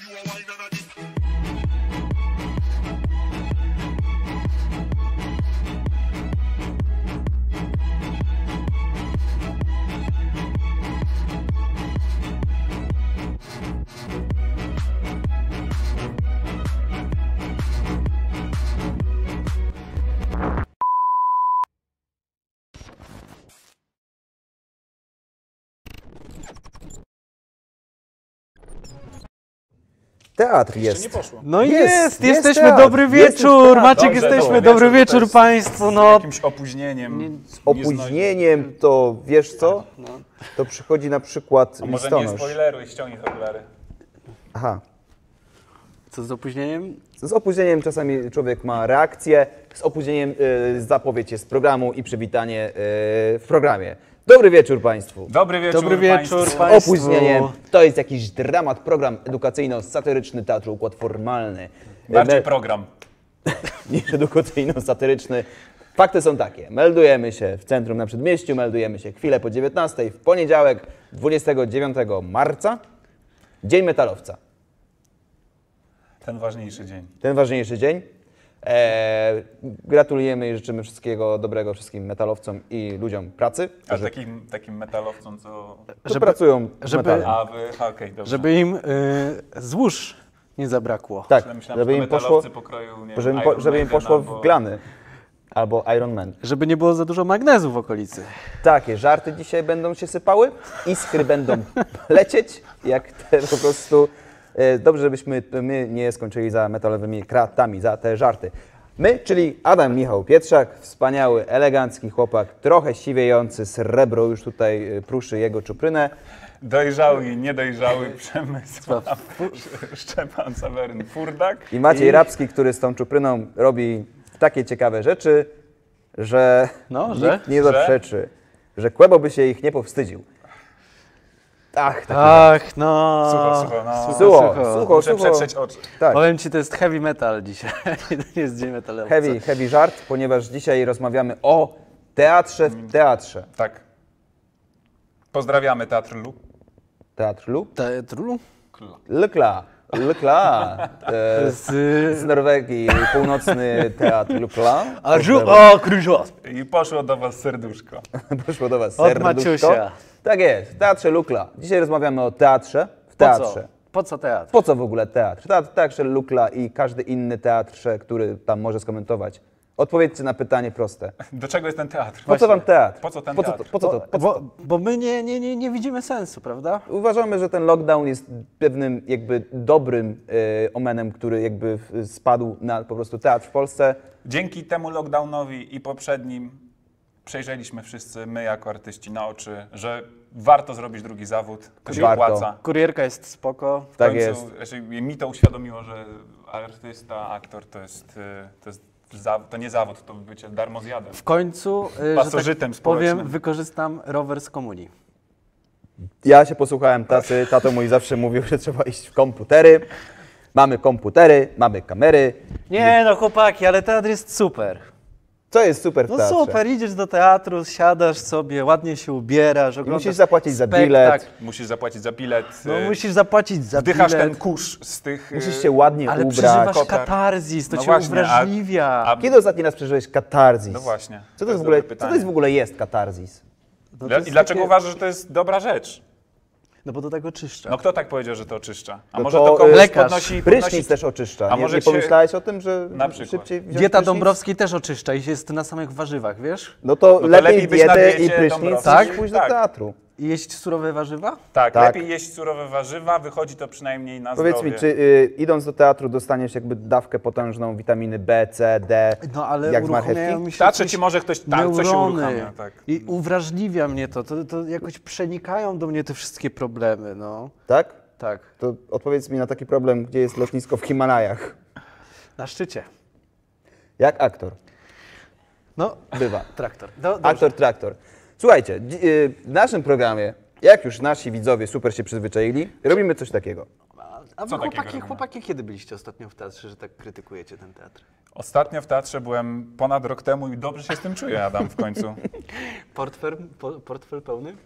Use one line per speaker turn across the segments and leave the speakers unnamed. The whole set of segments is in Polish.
Teatr jest.
Nie poszło.
No jesteśmy,
teatr,
dobry wieczór, Maciek,
Dobrze,
jesteśmy, dobry wieczór Państwu,
Z
no.
jakimś opóźnieniem.
Z opóźnieniem to, wiesz co, to przychodzi na przykład
A może nie
listonosz.
spoileruj, ściągnij okulary.
Aha.
Co z opóźnieniem?
Z opóźnieniem czasami człowiek ma reakcję, z opóźnieniem zapowiedź jest programu i przywitanie w programie. Dobry wieczór Państwu.
Dobry wieczór,
Dobry wieczór
Państwu.
Państwu.
Z opóźnieniem to jest jakiś dramat, program edukacyjno-satyryczny Teatru Układ Formalny.
Bardziej program.
Niż edukacyjno-satyryczny. Fakty są takie. Meldujemy się w centrum na Przedmieściu, meldujemy się chwilę po 19 w poniedziałek 29 marca. Dzień Metalowca.
Ten ważniejszy dzień.
Ten ważniejszy dzień. Gratulujemy i życzymy wszystkiego dobrego wszystkim metalowcom i ludziom pracy,
A
którzy
takim metalowcom, co...
pracują w
żeby-
metalem.
A wy... Okej, dobrze.
Żeby im złóż nie zabrakło.
Tak,
Myślałem,
żeby
że
im
to
poszło,
metalowcy pokroju, nie wiem, Iron
żeby im
Maiden
poszło
albo-
w glany. Albo Iron Man.
Żeby nie było za dużo magnezu w okolicy.
Takie żarty dzisiaj będą się sypały, iskry będą lecieć, jak te po prostu... Dobrze, żebyśmy my nie skończyli za metalowymi kratami, za te żarty. My, czyli Adam Michał Pietrzak, wspaniały, elegancki chłopak, trochę siwiejący, srebro już tutaj pruszy jego czuprynę.
Dojrzały i niedojrzały Przemysław Szczepan Saweryn Furdak.
I Maciej Rabski, który z tą czupryną robi takie ciekawe rzeczy, że
No, że?
nikt nie zaprzeczy, że Kłebo by się ich nie powstydził. Ach, tak.
Ach, no.
Sucho, no.
Sucho.
Muszę przetrzeć oczy.
Tak.
Powiem Ci, to jest heavy metal dzisiaj. To jest dzień metalowca.
Heavy żart, ponieważ dzisiaj rozmawiamy o teatrze w teatrze.
Tak. Pozdrawiamy Teatr Lu.
Teatr Lu?
Teatru?
Lykla. Z Norwegii, północny teatr Lykla.
O, Krzyżos.
I poszło do was serduszko.
Poszło do was
Od
serduszko.
Maciusia.
Tak jest, w teatrze Lukla. Dzisiaj rozmawiamy o teatrze w teatrze.
Po co teatr?
Po co w ogóle teatr? Teatrze Lukla i każdy inny teatrze, który tam może skomentować. Odpowiedzcie na pytanie proste.
Do czego jest ten teatr?
Po co wam teatr?
Po co ten
Po co
teatr?
to? Po co to?
Bo my nie widzimy sensu, prawda?
Uważamy, że ten lockdown jest pewnym jakby dobrym omenem, który jakby spadł na po prostu teatr w Polsce.
Dzięki temu lockdownowi i poprzednim przejrzeliśmy wszyscy, my jako artyści, na oczy, że warto zrobić drugi zawód, to się
Warto.
opłaca.
Kurierka jest spoko.
W
Tak
końcu,
jest.
Znaczy, mi to uświadomiło, że artysta, aktor to nie zawód, to bycie darmozjadem.
W końcu,
Pasożytem
że tak powiem,
społecznym.
wykorzystam rower z komunii.
Ja się posłuchałem tacy, tato mój zawsze mówił, że trzeba iść w komputery. Mamy komputery, mamy kamery.
Nie no chłopaki, ale teatr jest super.
Co jest super w
No
teatrze?
super, idziesz do teatru, siadasz sobie, ładnie się ubierasz, oglądasz
musisz zapłacić za
spektakl.
bilet.
Musisz zapłacić za bilet.
No musisz zapłacić za
Wdychasz
bilet.
ten kurz z tych...
Musisz się ładnie
Ale
ubrać.
przeżywasz
kotar.
katarzis, to
No
cię
właśnie,
uwrażliwia.
Kiedy ostatni raz przeżyłeś katarzis?
No właśnie.
Co to, jest w ogóle,
dobre
co
pytanie.
to jest w ogóle jest katarzis?
No to jest
I dlaczego
takie-
uważasz, że to jest dobra rzecz?
No bo do tego czyszcza.
No kto tak powiedział, że to oczyszcza? A
No
może
to,
to komuś
lekarz.
podnosi...
Prysznic też oczyszcza.
A
Nie,
może
nie
cię-
pomyślałeś o tym, że
Na przykład.
szybciej wziąć
Dieta
prysznic?
Dąbrowskiej też oczyszcza i jest na samych warzywach, wiesz?
No to
to
lepiej
lepiej być na
dietę i
diecie
prysznic
Dąbrowskiej.
niż pójść do
Tak.
teatru.
I jeść surowe warzywa?
Tak,
Tak.
lepiej jeść surowe warzywa, wychodzi to przynajmniej na
Powiedz
zdrowie.
mi, czy idąc do teatru dostaniesz jakby dawkę potężną witaminy B, C, D,
No ale
jak z
uruchamiają
marchewki?
mi się
Teatrze
jakieś
ci może ktoś coś się
neurony
uruchamia, tak.
i uwrażliwia mnie to jakoś przenikają do mnie te wszystkie problemy, no.
Tak?
Tak,
To odpowiedz mi na taki problem, gdzie jest lotnisko w Himalajach.
na szczycie.
Jak aktor
No,
bywa?
traktor. Dobrze.
Aktor, traktor. Słuchajcie, w naszym programie, jak już nasi widzowie super się przyzwyczaili, robimy coś takiego.
A wy
Co takiego robimy?
chłopaki, kiedy byliście ostatnio w teatrze, że tak krytykujecie ten teatr?
Ostatnio w teatrze byłem ponad rok temu i dobrze się z tym czuję, Adam, w końcu.
Portfel pełny?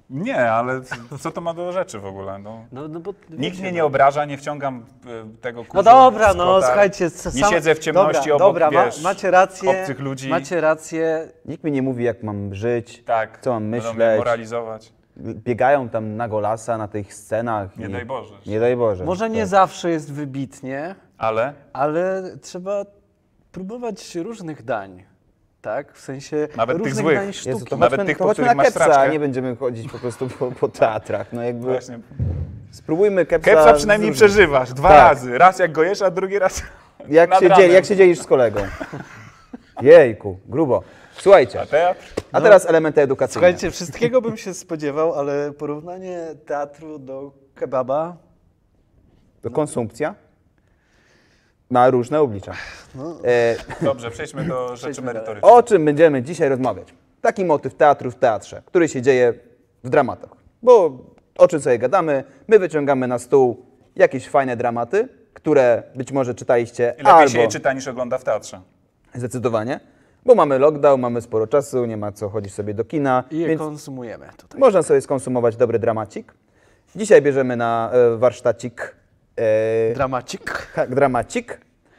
Nie, ale co to ma do rzeczy w ogóle? No.
No bo
Nikt
wiecie,
mnie
no.
nie obraża, nie wciągam tego kurzu
No dobra,
z
no
kota.
słuchajcie.
Nie siedzę w ciemności
dobra,
obok,
dobra,
wiesz,
macie rację,
obcych ludzi.
Macie rację.
Nikt mi nie mówi, jak mam żyć,
Tak,
co mam
będą mnie
myśleć.
moralizować.
Biegają tam na golasa na tych scenach.
Nie
i-
daj Boże.
Nie daj Boże.
Może nie
Tak.
zawsze jest wybitnie,
Ale
ale trzeba próbować różnych dań. Tak? W sensie
Nawet tych
różnych
złych.
dań
Jezu,
sztuki.
to
Nawet
chodźmy,
tych,
to
po
chodźmy
których
na
masz
kepsa, a
straczkę.
nie będziemy chodzić po prostu po teatrach. No jakby
właśnie.
spróbujmy kepsa.
Kepsa przynajmniej
z różnych-
przeżywasz 2
Tak.
razy. Raz jak go jesz, a drugi raz
Jak
nad
się,
ranem.
jak się dzielisz z kolegą? Jejku, grubo. Słuchajcie,
A teatr?
a teraz elementy edukacyjne.
Słuchajcie, wszystkiego bym się spodziewał, ale porównanie teatru do kebaba.
To konsumpcja ma różne oblicza.
Dobrze, przejdźmy do rzeczy
Przejdźmy dalej.
merytorycznych.
O czym będziemy dzisiaj rozmawiać? Taki motyw teatru w teatrze, który się dzieje w dramatach. Bo o czym sobie gadamy? My wyciągamy na stół jakieś fajne dramaty, które być może czytaliście
I lepiej
albo...
się je czyta niż ogląda w teatrze.
Zdecydowanie, bo mamy lockdown, mamy sporo czasu, nie ma co chodzić sobie do kina,
I je
więc
konsumujemy tutaj.
można sobie skonsumować dobry dramacik. Dzisiaj bierzemy na warsztacik
Dramacik.
dramacik.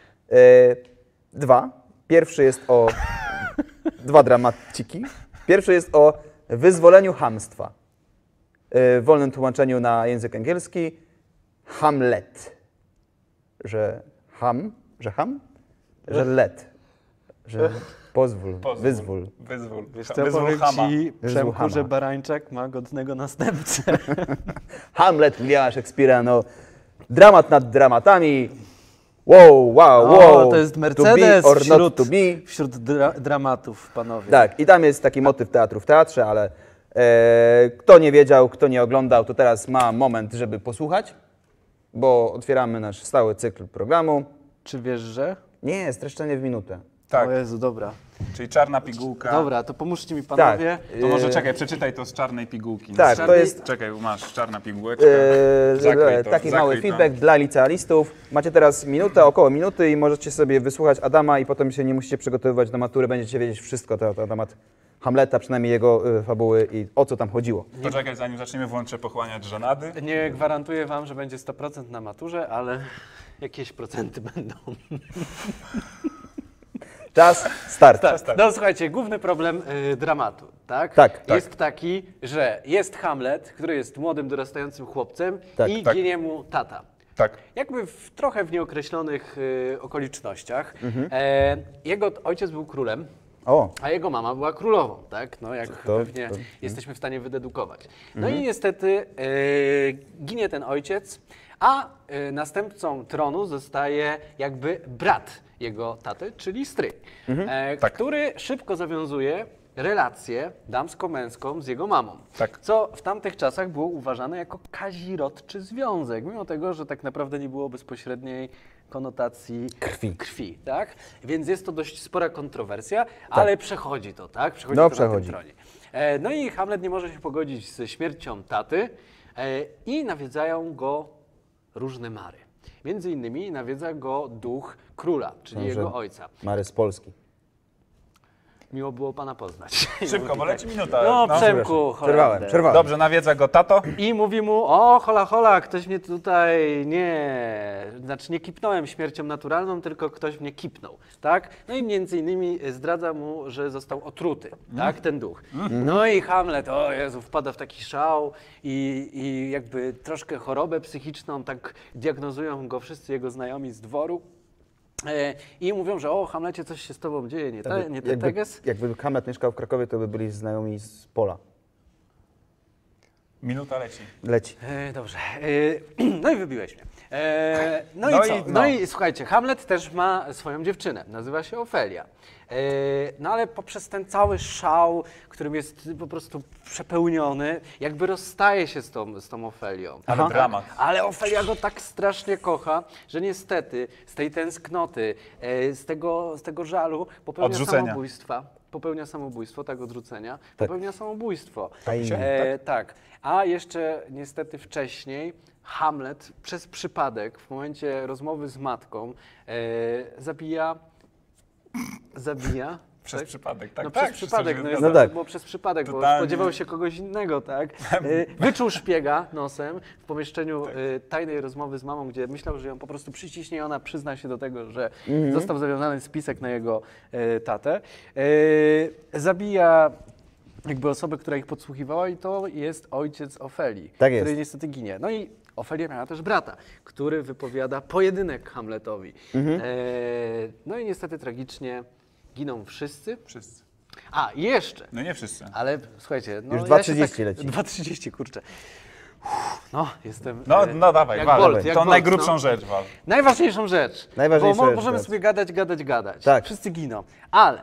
2. Pierwszy jest o... 2 dramaciki. Pierwszy jest o wyzwoleniu chamstwa. W wolnym tłumaczeniu na język angielski Hamlet. Że ham? Że let. Że pozwól, wyzwól.
Wyzwól.
Wiesz co,
Wyzwól
powiem
chama.
ci,
Wyzwól
Przemku,
chama.
że Barańczak ma godnego następcę.
Hamlet Williama Szekspira, no dramat nad dramatami. Wow,
O, to jest
to
Mercedes
be or not to be.
wśród dramatów, panowie.
Tak, i tam jest taki motyw teatru w teatrze, ale kto nie wiedział, kto nie oglądał, to teraz ma moment, żeby posłuchać, bo otwieramy nasz stały cykl programu.
Czy wiesz, że?
Nie, streszczenie w minutę.
Tak,
O Jezu, dobra.
czyli czarna pigułka.
Dobra, to pomóżcie mi, panowie.
To może czekaj, przeczytaj to z czarnej pigułki.
Tak,
No,
to jest
Czekaj, masz czarna pigułeczka. Zakryj to,
taki
zakryj
mały
to.
feedback dla licealistów. Macie teraz minutę, około minuty i możecie sobie wysłuchać Adama i potem się nie musicie przygotowywać do matury, będziecie wiedzieć wszystko na temat Hamleta, przynajmniej jego fabuły i o co tam chodziło.
Poczekaj, zanim zaczniemy, włączę pochłaniać żenady.
Nie gwarantuję wam, że będzie 100% na maturze, ale jakieś procenty będą.
Czas, start.
Tak.
No słuchajcie, główny problem dramatu, tak?
Tak,
Jest taki, że jest Hamlet, który jest młodym, dorastającym chłopcem
Tak,
i
tak.
ginie mu tata.
Tak.
Jakby trochę w nieokreślonych okolicznościach. Jego ojciec był królem,
O,
a jego mama była królową, tak? No jak
To-
pewnie
to-
jesteśmy w stanie wydedukować. No i niestety ginie ten ojciec, a następcą tronu zostaje jakby brat jego taty, czyli stryj,
Tak.
który szybko zawiązuje relację damsko-męską z jego mamą.
Tak.
Co w tamtych czasach było uważane jako kazirodczy związek, mimo tego, że tak naprawdę nie było bezpośredniej konotacji
Krwi.
tak? Więc jest to dość spora kontrowersja, ale przechodzi to, tak? Przechodzi
No,
to
przechodzi.
na tym tronie. No i Hamlet nie może się pogodzić ze śmiercią taty i nawiedzają go różne mary. Między innymi nawiedza go duch króla, czyli
Może
jego ojca.
Mary z Polski.
Miło było pana poznać.
Szybko, bo leci minuta.
No,
no.
Przemku, Holender.
Przerwałem.
Dobrze, nawiedza go tato.
I mówi mu, o hola, hola, ktoś mnie tutaj nie kipnąłem śmiercią naturalną, tylko ktoś mnie kipnął, tak? No i między innymi zdradza mu, że został otruty, tak, ten duch. No i Hamlet, o Jezu, wpada w taki szał i jakby troszkę chorobę psychiczną, tak diagnozują go wszyscy jego znajomi z dworu. I mówią, że o Hamlecie, coś się z tobą dzieje, nie teges.
Jakby Hamlet mieszkał w Krakowie, to by byli znajomi z pola.
Minuta leci.
Leci.
Dobrze. No i wybiłeś mnie. No,
No
i co?
i
No
no.
i słuchajcie, Hamlet też ma swoją dziewczynę, nazywa się Ofelia. No ale poprzez ten cały szał, którym jest po prostu przepełniony, jakby rozstaje się z tą Ofelią.
Ale
Tak?
dramat.
Ale Ofelia go tak strasznie kocha, że niestety z tej tęsknoty, z tego żalu popełnia
Odrzucenia.
samobójstwa. Popełnia samobójstwo, tak, odrzucenia. Popełnia samobójstwo.
Fajnie.
Tak. A jeszcze niestety wcześniej Hamlet przez przypadek w momencie rozmowy z matką zabija
Przez
Tak?
przypadek, tak?
No
tak,
przez przypadek,
wszystko
no,
się
no
zgadza.
tak.
to było przez przypadek, bo
Totalnie.
spodziewał się kogoś innego, tak? Wyczuł szpiega nosem w pomieszczeniu tajnej rozmowy z mamą, gdzie myślał, że ją po prostu przyciśnie i ona przyzna się do tego, że został zawiązany spisek na jego tatę. Zabija jakby osobę, która ich podsłuchiwała i to jest ojciec Ofelii,
Tak jest.
który niestety ginie. No i Ofelia miała też brata, który wypowiada pojedynek Hamletowi. No i niestety tragicznie giną wszyscy.
Wszyscy.
A, i jeszcze,
No nie wszyscy.
ale słuchajcie, no
Już
ja się
2:30 leci.
2:30, kurczę. No, jestem...
No dawaj,
jak
wal.
Bolt, jak
To
Bolt,
najgrubszą
no.
rzecz wal.
Najważniejszą rzecz.
Najważniejsza
bo
rzecz,
możemy
tak.
sobie gadać.
Tak.
Wszyscy giną. Ale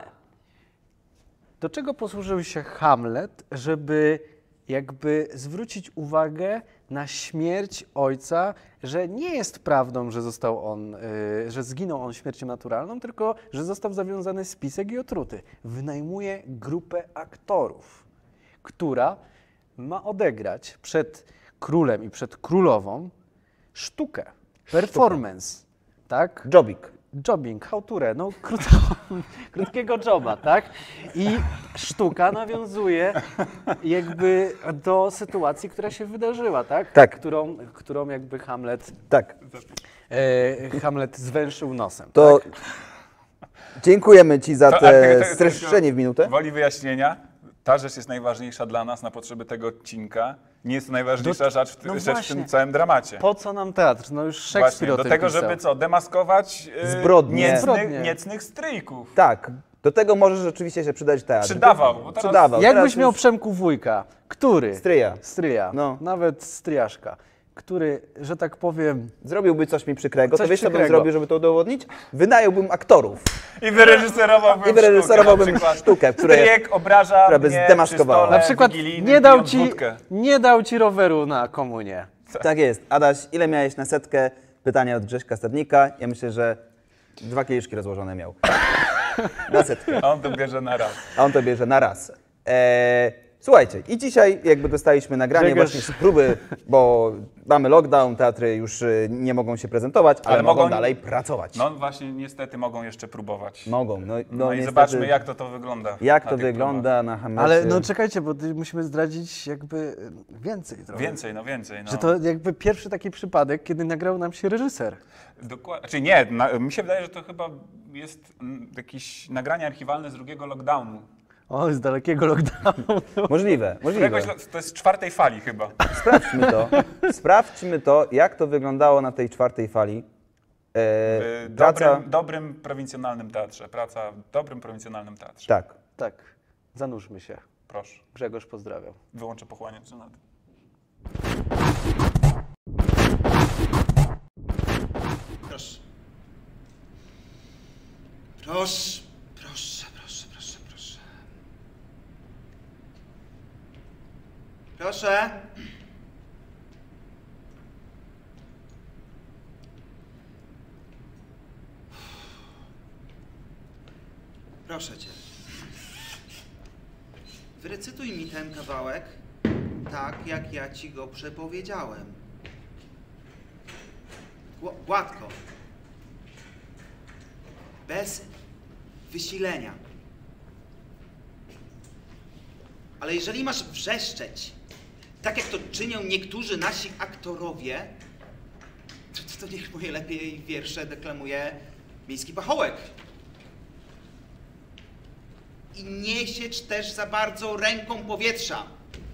do czego posłużył się Hamlet, żeby jakby zwrócić uwagę na śmierć ojca, że nie jest prawdą, że został on, że zginął on śmiercią naturalną, tylko że został zawiązany spisek i otruty. Wynajmuje grupę aktorów, która ma odegrać przed królem i przed królową sztukę, performance, tak?
Jobbik.
Jobbing, chałturę, no krótkiego joba, tak? I sztuka nawiązuje jakby do sytuacji, która się wydarzyła, tak?
Tak.
Którą jakby Hamlet
Tak.
Hamlet zwęszył nosem.
To
tak?
dziękujemy Ci za
To-
te
a-
streszczenie w minutę.
Woli wyjaśnienia, ta rzecz jest najważniejsza dla nas na potrzeby tego odcinka. Nie jest to najważniejsza rzecz w
no
rzecz w
właśnie.
tym całym dramacie.
Po co nam teatr? No już Szekspir
Właśnie,
o
do
tym
tego,
pisał.
żeby co, demaskować
Zbrodnie.
Zbrodnie.
niecnych stryjków.
Tak. Do tego może rzeczywiście się przydać teatr.
Przydawał, bo teraz-
Przydawał.
Jakbyś
Teraz
miał
już
Przemku wujka, który?
Stryja.
Stryja,
No.
nawet stryjaszka, który, że tak powiem,
Zrobiłby coś mi przykrego, to
Coś
wiesz co bym
przykrego.
zrobił, żeby to udowodnić? Wynająłbym aktorów.
I wyreżyserowałbym
I wyreżyserowałbym
sztukę, na przykład.
sztukę, która-
Stryjek obraża
która by
mnie
zdemaskowała.
przy stole
na przykład
wigilijnym,
nie dał,
pijąc
ci,
wódkę.
nie dał ci roweru na komunię.
Tak jest. Adaś, ile miałeś na setkę? Pytanie od Grześka Stadnika. Ja myślę, że 2 kieliszki rozłożone miał. Na setkę.
A on to bierze na raz.
A on to bierze na raz. Słuchajcie, i dzisiaj jakby dostaliśmy nagranie
Grzegorz.
właśnie z próby, bo mamy lockdown, teatry już nie mogą się prezentować, ale mogą
mogą-
dalej pracować.
No właśnie, niestety mogą jeszcze próbować.
Mogą. No
No i
niestety,
zobaczmy, jak to wygląda.
jak
na
to
tych
wygląda na Hamlecie.
Ale no czekajcie, bo musimy zdradzić jakby więcej trochę.
próbach. Więcej. No.
Że to jakby pierwszy taki przypadek, kiedy nagrał nam się reżyser.
Dokładnie. Czyli nie, mi się wydaje, że to chyba jest jakieś nagranie archiwalne z drugiego lockdownu.
O, z dalekiego lockdownu.
Możliwe.
To jest z 4. fali chyba.
Sprawdźmy to. Sprawdźmy to, jak to wyglądało na tej 4. fali.
W dobrym prowincjonalnym teatrze. Praca w dobrym prowincjonalnym teatrze.
Tak.
Tak, zanurzmy się.
Proszę.
Grzegorz pozdrawiam.
Wyłączę pochłaniać żenady.
Proszę. Proszę. Proszę. Proszę cię. Wyrecytuj mi ten kawałek tak, jak ja ci go przepowiedziałem. Gładko. Bez wysilenia. Ale jeżeli masz wrzeszczeć, tak jak to czynią niektórzy nasi aktorowie, to niech moje lepiej wiersze deklamuje miejski pachołek. I nie siecz też za bardzo ręką powietrza.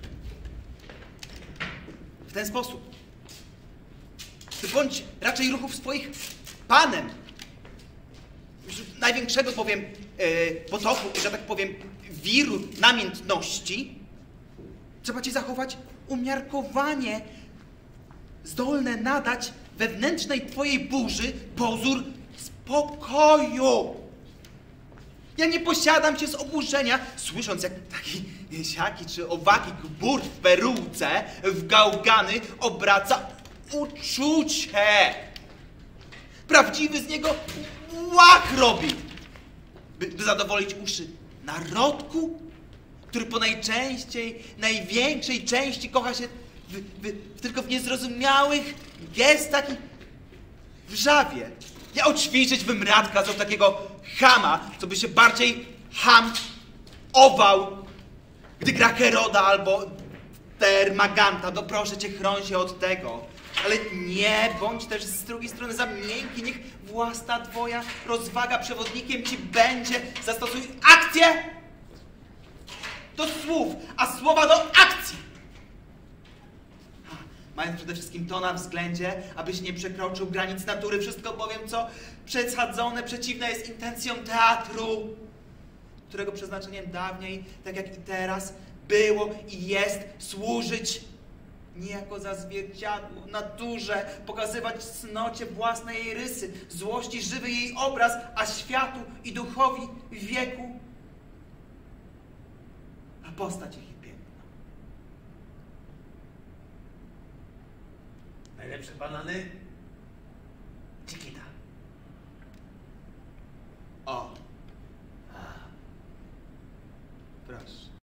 W ten sposób. Ty bądź raczej ruchów swoich panem. Wśród największego bowiem potoku, że tak powiem, wiru namiętności, trzeba ci zachować umiarkowanie zdolne nadać wewnętrznej twojej burzy pozór spokoju. Ja nie posiadam się z oburzenia, słysząc jak taki siaki czy owaki gbur w peruce w gałgany obraca uczucie. Prawdziwy z niego łach robi, by zadowolić uszy narodku, który po największej części kocha się tylko w niezrozumiałych gestach i wrzawie. Ja oćwiczyć bym rad kazał takiego chama, co by się bardziej Ham, ował, gdy gra Heroda albo Termaganta, to proszę cię, chroń się od tego. Ale nie bądź też z drugiej strony za miękki, niech własna twoja rozwaga przewodnikiem ci będzie. Zastosuj akcję do słów, a słowa do akcji. Mając przede wszystkim to na względzie, abyś nie przekroczył granic natury, wszystko bowiem, co przesadzone, przeciwne jest intencją teatru, którego przeznaczeniem dawniej, tak jak i teraz, było i jest służyć niejako za zwierciadło naturze, pokazywać cnocie własne jej rysy, złości żywy jej obraz, a światu i duchowi wieku, a postać ich piękna.
Najlepsze banany? Chiquita.
O! Proszę.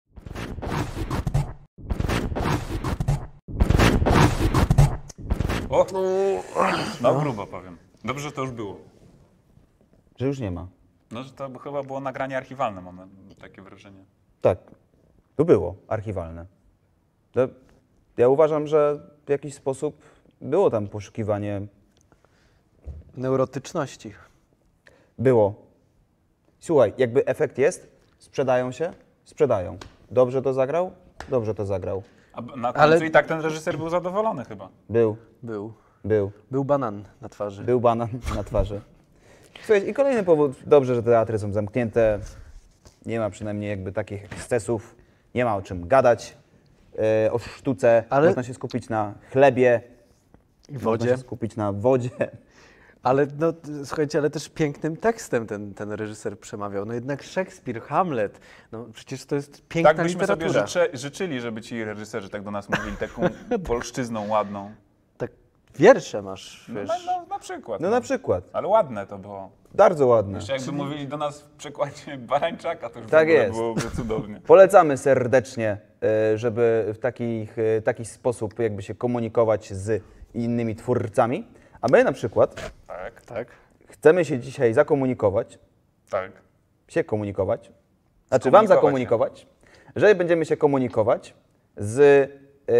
O! No grubo powiem. Dobrze, że to już było.
Że już nie ma.
No, że to chyba było nagranie archiwalne, mam takie wrażenie.
Tak, to było archiwalne. Ja uważam, że w jakiś sposób było tam poszukiwanie.
Neurotyczności.
Było. Słuchaj, jakby efekt jest, sprzedają się, sprzedają. Dobrze to zagrał? Dobrze to zagrał.
A na końcu
Ale-
i tak ten reżyser był zadowolony chyba.
Był,
Był.
był.
Był banan na twarzy.
Był banan na twarzy. Słuchaj, i kolejny powód. Dobrze, że teatry są zamknięte. Nie ma przynajmniej jakby takich ekscesów. Nie ma o czym gadać. O sztuce.
Ale-
Można się skupić na chlebie.
I
Można
wodzie.
się skupić na wodzie.
Ale no, słuchajcie, ale też pięknym tekstem ten reżyser przemawiał. No jednak Szekspir, Hamlet, no przecież to jest piękna
Tak byśmy
literatura.
sobie życzyli, żeby ci reżyserzy tak do nas mówili, taką polszczyzną ładną.
Tak wiersze masz,
No,
wiesz.
na przykład.
No na przykład.
Ale ładne to było.
Bardzo ładne.
Jeszcze jakby mówili do nas w przekładzie Barańczaka, to już
Tak
w ogóle
jest.
byłoby cudownie.
Polecamy serdecznie, żeby w taki sposób jakby się komunikować z innymi twórcami. A my na przykład
Tak,
Tak.
chcemy się dzisiaj zakomunikować,
tak.
znaczy wam
Skomunikować
zakomunikować, że będziemy się komunikować z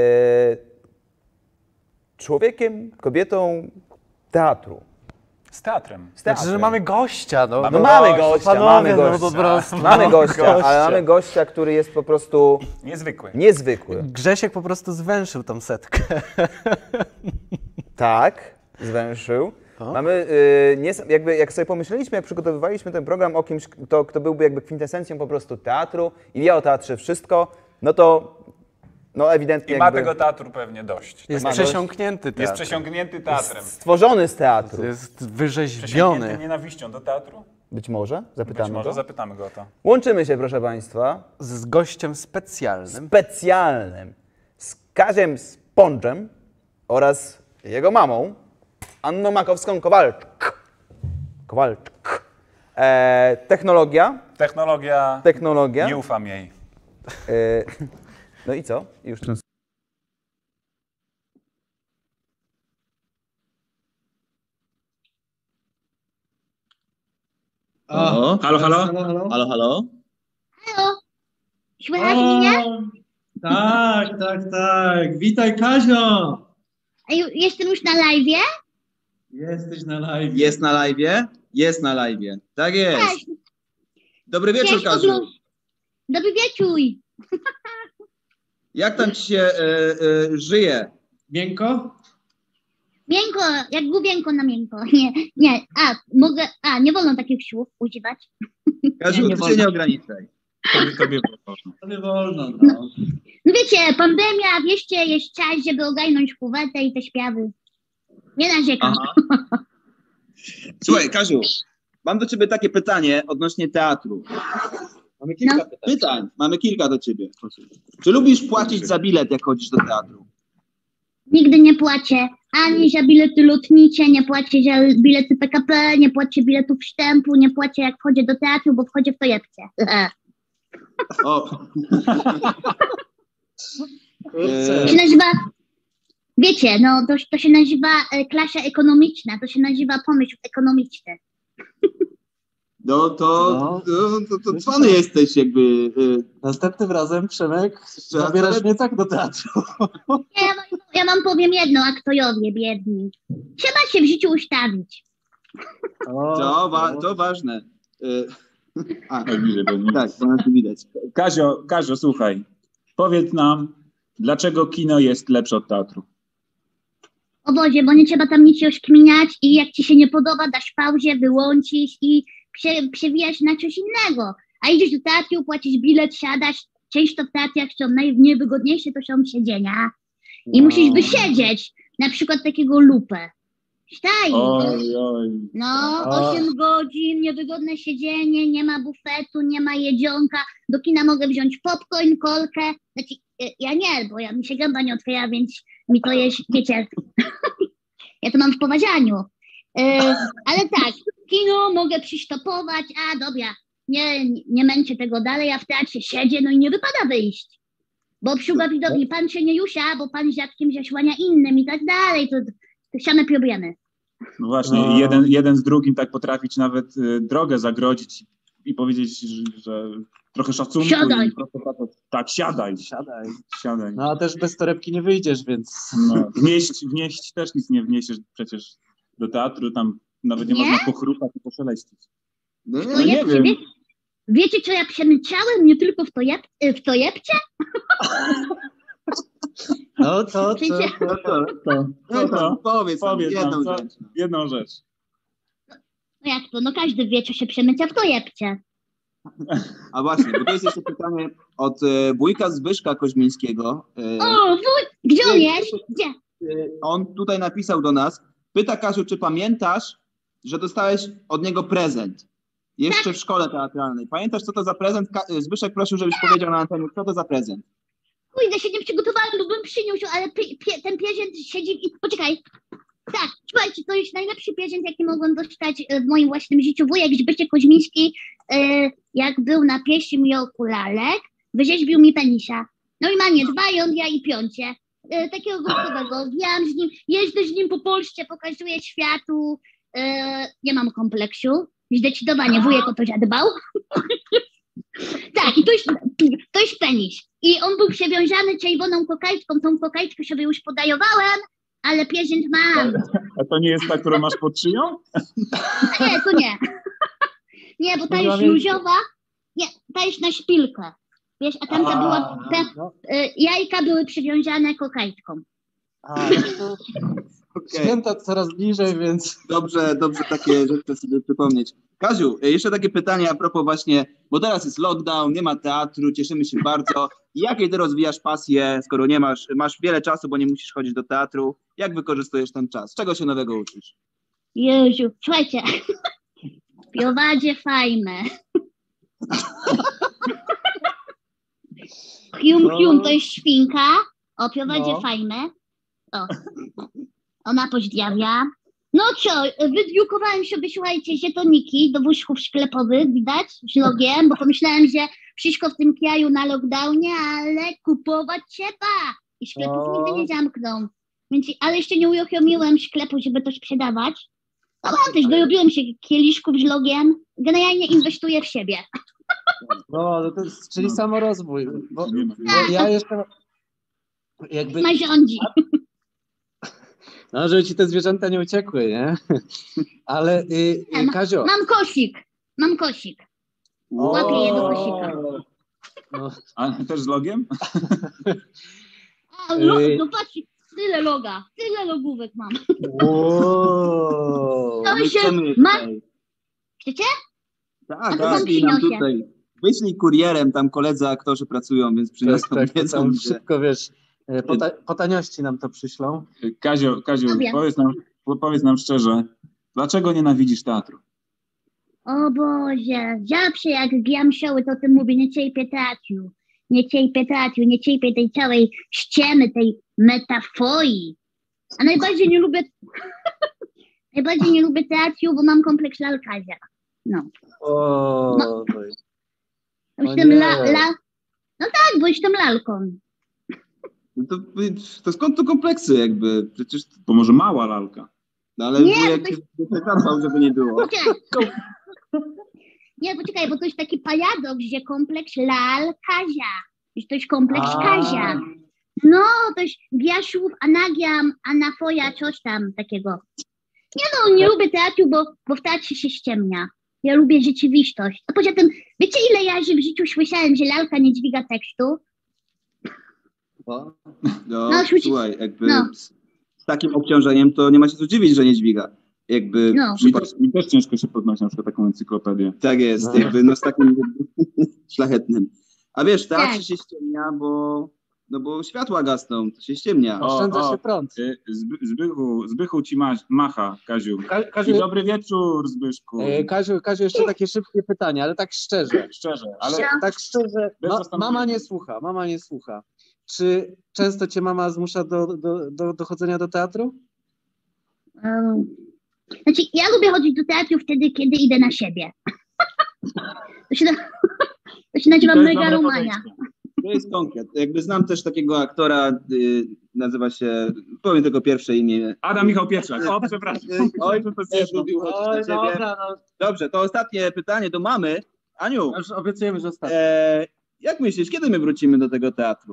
człowiekiem, kobietą teatru.
Z teatrem.
Z
Znaczy, że
teatrem.
mamy gościa, no.
No
no
mamy gościa,
panowie,
mamy
no
gościa.
po prostu.
Mamy gościa, ale
gościa.
mamy gościa, który jest po prostu
Niezwykły.
niezwykły.
Grzesiek po prostu zwęszył tą setkę.
Tak, zwęszył. Mamy, jakby jak sobie pomyśleliśmy, jak przygotowywaliśmy ten program o kimś, kto byłby jakby kwintesencją po prostu teatru i wie o teatrze wszystko, no to no ewidentnie
I ma
jakby
tego teatru pewnie dość.
Jest
Ma
przesiąknięty
Jest
teatr.
przesiągnięty teatrem.
stworzony z teatru.
Jest
Przesiąknięty
wyrzeźbiony.
nienawiścią do teatru?
Być może,
Być
zapytamy
może
go.
zapytamy go o to.
Łączymy się, proszę Państwa,
Z gościem specjalnym.
specjalnym z Kaziem Spądżem oraz jego mamą, Anną Makowską-Kowalczyk. Technologia.
Technologia, nie ufam jej.
No i co? Już
O, halo, halo? Halo, halo?
Halo, słychać mnie?
Tak, tak, tak. Witaj, Kazio!
Jestem już na live'ie?
Jesteś na live. Jest na live? Jest na live. Tak jest.
Cześć,
Dobry wieczór,
cześć,
Kaziu.
Dobry wieczór.
Jak tam ci się żyje?
Miękko?
Miękko, jak gubienko na miękko. Nie, nie wolno takich słów używać.
Kaziu,
Nie
ty się
wolno.
nie ograniczaj. Tobie wolno.
Tobie wolno, no.
No wiecie, pandemia, wieście, jest czas, żeby ogarnąć kuwetę i te śpiewy. Nie narzekam.
Aha. Słuchaj, Kaziu, mam do ciebie takie pytanie odnośnie teatru. Mamy kilka pytań. Mamy kilka do ciebie. Czy lubisz płacić za bilet, jak chodzisz do teatru?
Nigdy nie płacę ani za bilety lotnicze, nie płacę za bilety PKP, nie płacę biletów wstępu, nie płacę jak wchodzę do teatru, bo wchodzę w torebce.
O.
To się nazywa, wiecie, no to się nazywa klasa ekonomiczna, to się nazywa pomysł ekonomiczny.
No to cwany jesteś jakby.
Następnym razem, Przemek, zabierasz mnie tak do teatru.
Ja wam powiem jedno, aktojowie biedni. Trzeba się w życiu ustawić.
To ważne.
Bliżej, bo
Tak, bo nas tu widać.
Kazio, słuchaj, powiedz nam, dlaczego kino jest lepsze od teatru?
O Boże, bo nie trzeba tam nic rozkminiać i jak ci się nie podoba, dasz pauzie, wyłączysz i przewijasz na coś innego. A idziesz do teatru, płacisz bilet, siadasz. Często w teatrach są najniewygodniejsze to są siedzenia. I musisz wysiedzieć, na przykład takiego lupę. Staj. No, 8 godzin, niewygodne siedzenie, nie ma bufetu, nie ma jedzonka. Do kina mogę wziąć popcorn, kolkę. Znaczy, ja nie, bo mi się gęba nie otwiera, więc mi to jest, wiecie, ja to mam w poważaniu. Ale tak, kino mogę przystopować, dobra, nie męczę tego dalej, a w teatrze siedzę, no i nie wypada wyjść. Bo obsługa widowni, pan się nie rusza, bo pan rzadkim zasłania innym i tak dalej, to same problemy.
No właśnie, jeden z drugim tak potrafić nawet drogę zagrodzić i powiedzieć, że trochę szacunku.
Siadaj.
Tak, siadaj.
No a też bez torebki nie wyjdziesz, więc...
No, wnieść też nic nie wniesiesz przecież do teatru, tam nawet nie można pochrupać i poszeleścić.
No
nie wiem.
Wiecie, co ja przemyciałem nie tylko w tojepcie?
No to.
Powiedz
nam
jedną rzecz.
Jedną rzecz.
No jak to? No każdy wie, co się przemycia w tojepcie.
A właśnie, bo to jest jeszcze pytanie od wujka Zbyszka Koźmińskiego.
Gdzie on jest? Gdzie?
On tutaj napisał do nas. Pyta, Kasiu, czy pamiętasz, że dostałeś od niego prezent? Jeszcze w szkole teatralnej. Pamiętasz, co to za prezent? Zbyszek prosił, żebyś powiedział na antenie, co to za prezent.
Kurde, się nie przygotowałam, bo bym przyniósł, ale ten prezent siedzi i... Poczekaj. Tak, słuchajcie, to jest najlepszy prezent, jaki mogłem dostać w moim własnym życiu. Wujek Zbyszek Koźmiński, jak był na pierwszym roku lalek, wyrzeźbił mi penisa. No i ma nie 2, ja i 5. Takiego grubego. Zbijam z nim, jeżdżę z nim po Polsce, pokazuję światu. Nie mam kompleksu. Zdecydowanie wujek o to zadbał. Tak, i to jest penis. I on był przewiązany czerwoną kokajtką. Tą kokajtkę sobie już podajowałem, ale prezent mam.
A to nie jest ta, którą masz pod szyją?
Nie, to nie. Nie, bo ta jest luziowa. Nie, ta jest na szpilkę. Wiesz, a tamta była... jajka były przywiązane kokajtką.
Święta coraz bliżej, więc...
Dobrze takie rzeczy sobie przypomnieć. Kaziu, jeszcze takie pytanie a propos właśnie, bo teraz jest lockdown, nie ma teatru, cieszymy się bardzo. Jakie ty rozwijasz pasję, skoro nie masz wiele czasu, bo nie musisz chodzić do teatru? Jak wykorzystujesz ten czas? Czego się nowego uczysz?
Jezu, słuchajcie, prowadzę fajmę. Hium, to jest świnka. Prowadzę fajmę. Ona pozdrawia. No co, wydrukowałem sobie, słuchajcie, żetoniki do wózków sklepowych, widać, z logiem, bo pomyślałem, że wszystko w tym kraju na lockdownie, ale kupować trzeba. I sklepów nigdy nie zamkną. Więc, ale jeszcze nie uruchomiłem sklepu, żeby to sprzedawać. No mam też, dorobiłem się kieliszków z logiem. Generalnie inwestuję w siebie.
No, to jest, czyli samorozwój. Bo ja jeszcze jakby...
Ma rządzi.
No, żeby ci te zwierzęta nie uciekły, nie? Ale Kazio...
Mam kosik. Łapię je do kosika.
No.
A też z logiem?
No patrz, tyle logówek mam.
Wow.
To się Chcecie?
Tak, nam tutaj. Wyślij kurierem, tam koledzy aktorzy pracują, więc przyniosą wiedzą.
Tam szybko, wiesz, po taniości nam to przyślą.
Kaziu, powiedz nam szczerze, dlaczego nienawidzisz teatru?
O Boże, zawsze jak gram showy, to o tym mówię, nie cierpię teatru. Nie cierpię tej całej ściemy, tej metaforii. A najbardziej nie lubię teatru, bo mam kompleks lalkarza. No. No tak, bo jestem lalką.
No to skąd to kompleksy jakby? Przecież...
To może mała lalka.
No ale wujek się zadbał, żeby nie było.
Nie, poczekaj, bo to jest taki paradoks, że kompleks lal Kazia. Że to jest kompleks Kazia. No, to jest Biaszów, Anagiam, Anafoja, coś tam takiego. Nie no, nie lubię teatru, bo w teatrze się ściemnia. Ja lubię rzeczywistość. A poza tym, wiecie ile ja w życiu słyszałem, że lalka nie dźwiga tekstu?
No,
słyszy-
słuchaj, jakby
no.
z takim obciążeniem to nie ma się co dziwić, że nie dźwiga. Jakby
No.
Mi też ciężko się poznać na przykład taką encyklopedię.
tak jest, jakby no z takim szlachetnym. A wiesz, w teatrze
Tak.
się ściemnia, bo światła gasną, to się ściemnia.
Oszczędza się prąd.
Zbychu ci macha, Kaziu.
Kaziu,
Dzień dobry wieczór, Zbyszku.
Kaziu, jeszcze takie szybkie pytanie, ale tak szczerze.
Szczerze, ale
Tak szczerze,
Bez zastanowienia.
mama nie słucha. Czy często cię mama zmusza do chodzenia do teatru?
Znaczy, ja lubię chodzić do teatru wtedy, kiedy idę na siebie. To się nazywa
to jest dobre
megalomania.
podejście.
To jest konkret. Jakby znam też takiego aktora, nazywa się, powiem tylko pierwsze imię.
Adam Michał Pietrzak. O, przepraszam.
Oj,
to
też lubił chodzić
Oj,
na ciebie.
dobra, no.
Dobrze, to ostatnie pytanie do mamy. Aniu,
Już obiecujemy, że ostatnio.
jak myślisz, kiedy my wrócimy do tego teatru?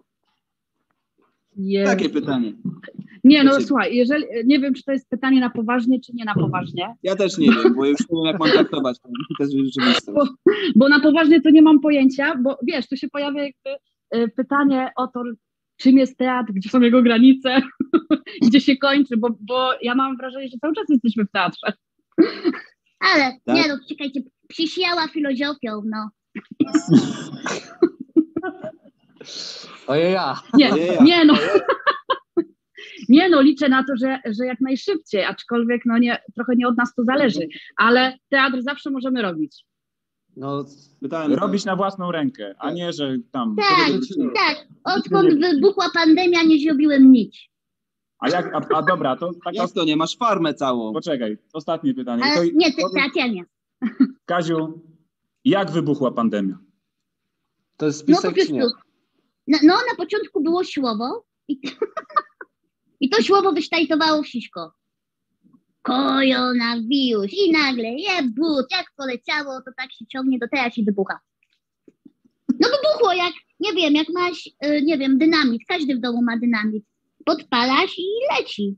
Takie pytanie.
Nie, no
Proszę.
słuchaj, jeżeli, nie wiem, czy to jest pytanie na poważnie, czy nie na poważnie,
Ja też nie wiem, bo już nie wiem, jak mam traktować tę rzeczywistość.
bo na poważnie to nie mam pojęcia, bo wiesz, tu się pojawia jakby pytanie o to, czym jest teatr, gdzie są jego granice, gdzie się kończy, bo ja mam wrażenie, że cały czas jesteśmy w teatrze.
Ale,
Tak?
nie no, czekajcie, przysiała filozofią, no.
Ojej, ja.
Nie no. Nie no, liczę na to, że jak najszybciej, aczkolwiek no nie, trochę nie od nas to zależy, ale teatr zawsze możemy robić.
No,
Pytałem,
Robić na własną rękę, a nie, że tam.
Tak, odkąd wybuchła pandemia, nie zrobiłem nic.
A dobra, to taka.
jak to nie, masz farmę całą.
Poczekaj, ostatnie pytanie.
Ale
To,
nie, teatr nie.
Kaziu, jak wybuchła pandemia?
to jest
No po
spisek, czy nie?
prostu. No, na początku było słowo i to słowo wysztajtowało wszystko. Koronawirus i nagle jebut, jak poleciało, to tak się ciągnie do teraz i wybucha. No wybuchło jak, nie wiem, jak masz, nie wiem, dynamit, każdy w domu ma dynamit. Podpalasz i leci.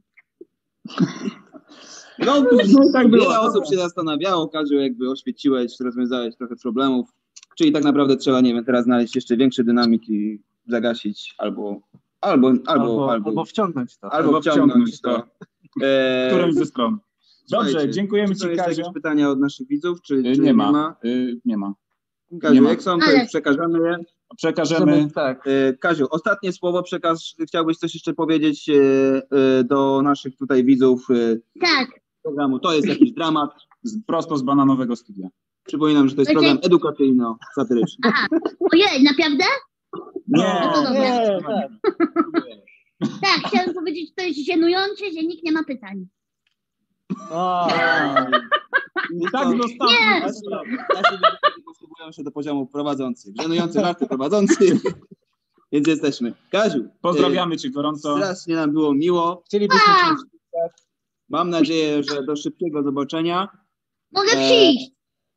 No,
tak było.
wiele osób się zastanawiało, Kaziu, jakby oświeciłeś, rozwiązałeś trochę problemów, czyli tak naprawdę trzeba, nie wiem, teraz znaleźć jeszcze większy dynamik i zagasić albo
wciągnąć to.
albo wciągnąć to.
Którąś ze stron. Dobrze,
Słuchajcie,
dziękujemy
czy
ci,
jest
Kaziu.
jakieś pytania od naszych widzów, czy
Nie ma. Nie ma.
Kaziu,
nie ma.
jak są, to
Ale-
przekażemy je.
Przekażemy.
Tak.
Kaziu, ostatnie słowo chciałbyś coś jeszcze powiedzieć do naszych tutaj widzów
Tak,
programu. To jest jakiś dramat.
Prosto z bananowego studia.
Przypominam, że to jest program edukacyjno-satyryczny.
aha. Ojej, naprawdę?
Nie,
No to dobra.
Nie, tak.
Tak, chciałem powiedzieć, że to jest żenujące, że nikt nie ma pytań.
O,
I tak zostawmy.
Nasi posługują się do poziomu prowadzących. Żenujący żarty prowadzący. Więc jesteśmy. Kaziu,
Pozdrawiamy cię gorąco.
strasznie nam było miło.
chcielibyśmy
A!
cię
Mam nadzieję, że do szybkiego zobaczenia.
Mogę przyjść.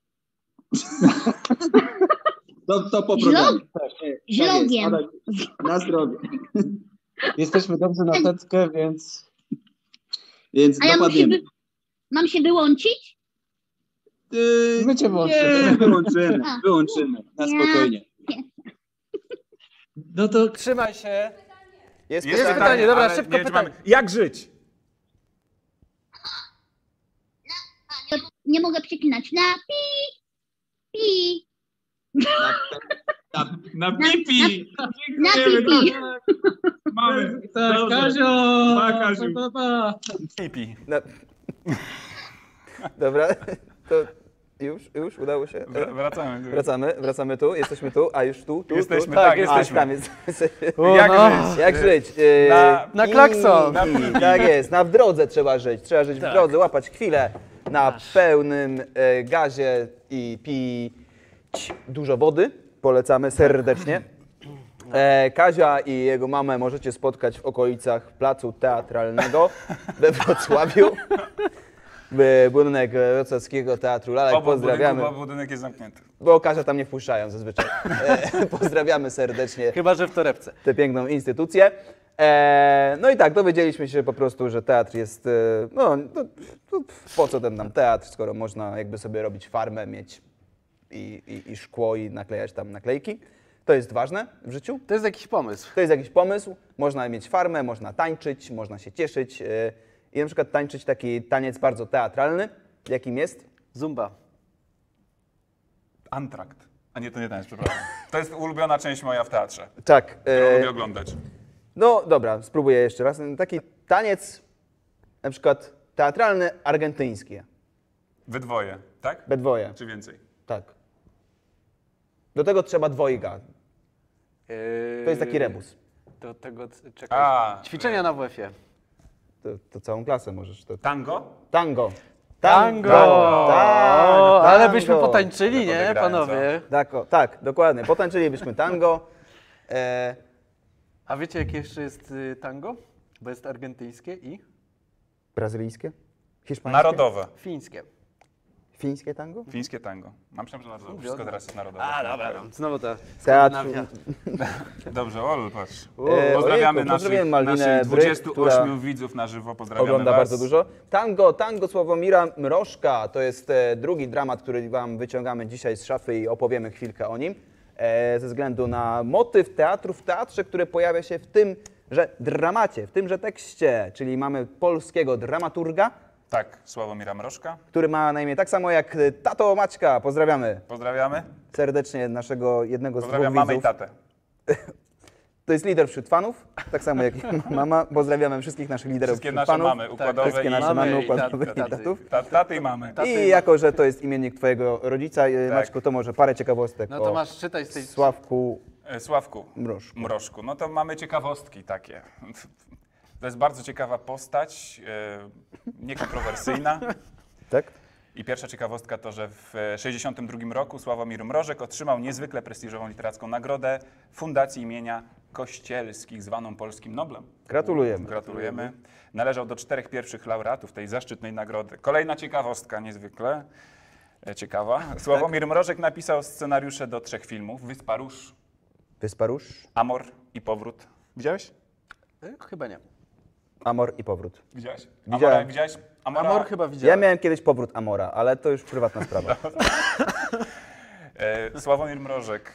To po programie.
Żlogiem.
Na zdrowie.
Jesteśmy dobrze na tetkę, więc
Więc
A ja
dopadniemy.
mam się wyłączyć?
my cię
Nie,
włączymy.
wyłączymy. Na spokojnie.
No to
Trzymaj się.
Jest
Jest
pytanie, dobra,
ale
szybko
nie,
pytanie.
Jak żyć?
Nie mogę przeklinać. Na pi.
Na pipi!
Na
Dziękujemy,
pipi.
Mamy.
tak,
Dobrze.
Kaziu!
Pa, Kaziu.
Pa.
Pipi.
No. Dobra, to już udało się.
Wracamy.
Wracamy tu, jesteśmy tu, a już tu.
Jesteśmy,
tu.
tak,
A,
jesteśmy.
tam jest.
Jak
no.
żyć?
Jak żyć?
Na klakson.
Tak jest, w drodze trzeba żyć. Trzeba żyć w
Tak.
drodze, łapać chwilę na pełnym gazie i pić dużo wody. Polecamy serdecznie. Kazia i jego mamę możecie spotkać w okolicach Placu Teatralnego we Wrocławiu. budynek Wrocławskiego Teatru Lalek.
Obok
Pozdrawiamy.
budynku, bo budynek jest zamknięty.
Bo Kasia tam nie wpuszczają zazwyczaj. Pozdrawiamy serdecznie
Chyba, że w torebce.
tę piękną instytucję. No i tak, dowiedzieliśmy się po prostu, że teatr jest, no po co ten nam teatr, skoro można jakby sobie robić farmę, mieć i szkło i naklejać tam naklejki. To jest ważne w życiu.
To jest jakiś pomysł.
To jest jakiś pomysł, można mieć farmę, można tańczyć, można się cieszyć i na przykład tańczyć taki taniec bardzo teatralny, jakim jest?
Zumba.
Antrakt. A nie, to nie ten, przepraszam. To jest ulubiona część moja w teatrze,
Tak.
którą lubię oglądać.
No dobra, spróbuję jeszcze raz. Taki taniec na przykład teatralny, argentyński.
Wy dwoje, tak?
We dwoje,
Czy więcej?
tak. Do tego trzeba dwojga. To jest taki rebus.
Do tego, czekaj. Ćwiczenia na WF-ie.
To całą klasę możesz.
Tango?
Tango.
Tango!
Tak,
Ale
tango.
byśmy potańczyli, nie,
odegrałem,
panowie?
Tak, dokładnie. Potańczylibyśmy tango.
A wiecie, jakie jeszcze jest tango? Bo jest argentyńskie i
Brazylijskie? Hiszpańskie?
Narodowe.
fińskie.
Fińskie tango?
Fińskie tango. Myślałem, że narodowe. Wszystko teraz jest narodowe.
Znowu ta
Teatr.
Skandynawia.
Dobrze, Ol, patrz.
Ojejku,
Pozdrawiamy
pozdrawiam
naszych
Malwinę Bryk,
28
która
widzów na żywo. Pozdrawiamy
ogląda
was.
bardzo dużo. Tango Sławomira Mrożka to jest drugi dramat, który wam wyciągamy dzisiaj z szafy i opowiemy chwilkę o nim. Ze względu na motyw teatru w teatrze, który pojawia się w tymże dramacie, w tymże tekście, czyli mamy polskiego dramaturga,
Tak, Sławomira Mrożka.
który ma na imię tak samo jak tato Maćka. Pozdrawiamy
Pozdrawiamy.
serdecznie naszego jednego z dwóch
Pozdrawiam mamę i
widzów.
tatę.
To jest lider wśród fanów, tak samo jak mama. Pozdrawiamy wszystkich naszych liderów
Wszystkie
wśród
nasze
fanów.
mamy układowe
Wszystkie
i
nasze mamy
mamy i
układowe i
taty.
tatów.
taty i mamy.
I jako, że to jest imiennik twojego rodzica,
Tak.
Maćku, to może parę ciekawostek
No to
o
masz, czytaj z tej...
Sławku
Sławku
Mrożku.
No to mamy ciekawostki takie. To jest bardzo ciekawa postać, niekontrowersyjna.
Tak?
I pierwsza ciekawostka to, że w 1962 roku Sławomir Mrożek otrzymał niezwykle prestiżową literacką nagrodę Fundacji imienia Kościelskich, zwaną Polskim Noblem.
Gratulujemy.
Gratulujemy. Należał do 4 pierwszych laureatów tej zaszczytnej nagrody. Kolejna ciekawostka, niezwykle ciekawa. Sławomir Mrożek napisał scenariusze do 3 filmów. Wyspa Róż,
Wyspa Róż,
Amor i Powrót. Widziałeś?
Chyba nie.
Amor i powrót.
Widziałeś?
Widziałem.
Amora, widziałeś?
Amor chyba
Ja
widziałem.
miałem kiedyś powrót Amora, ale to już prywatna sprawa.
Sławomir Mrożek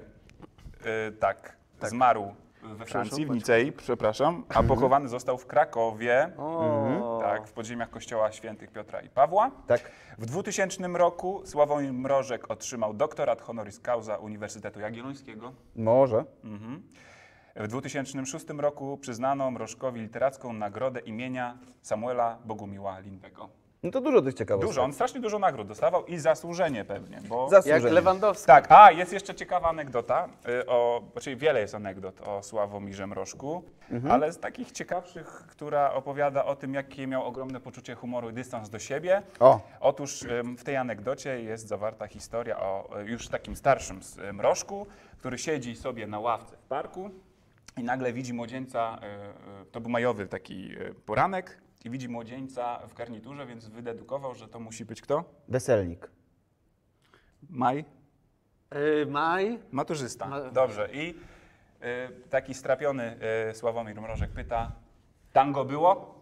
zmarł we Francji, w Nicei, przepraszam, a pochowany został w Krakowie, tak, w podziemiach kościoła świętych Piotra i Pawła.
Tak.
W 2000 roku Sławomir Mrożek otrzymał doktorat honoris causa Uniwersytetu Jagiellońskiego.
Może.
W 2006 roku przyznano Mrożkowi literacką nagrodę imienia Samuela Bogumiła Lindego.
No to dużo tych ciekawostek.
Dużo, on strasznie dużo nagród dostawał i zasłużenie pewnie, bo...
Jak
Zasłużenie.
Lewandowski.
Tak, jest jeszcze ciekawa anegdota, czyli wiele jest anegdot o Sławomirze Mrożku, ale z takich ciekawszych, która opowiada o tym, jakie miał ogromne poczucie humoru i dystans do siebie.
O.
Otóż w tej anegdocie jest zawarta historia o już takim starszym Mrożku, który siedzi sobie na ławce w parku i nagle widzi młodzieńca, to był majowy taki poranek, i widzi młodzieńca w garniturze, więc wydedukował, że to musi być kto?
Weselnik.
Maj?
Maj.
Maturzysta. Dobrze. I taki strapiony Sławomir Mrożek pyta, tango było?